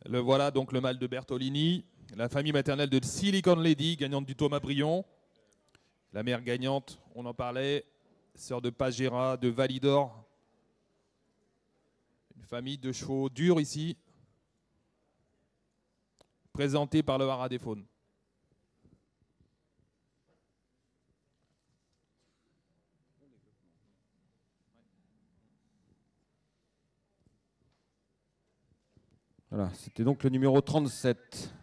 Le voilà donc le mâle de Bertolini, la famille maternelle de Silicon Lady, gagnante du Thomas Brion. La mère gagnante, on en parlait, sœur de Pagera, de Validor. Une famille de chevaux durs ici, présentée par le Haras des Faunes. Voilà, c'était donc le numéro 37.